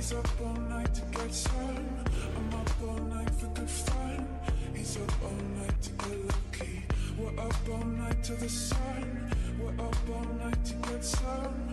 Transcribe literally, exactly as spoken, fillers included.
He's up all night to get some. I'm up all night for good fun. He's up all night to get lucky. We're up all night to the sun. We're up all night to get some.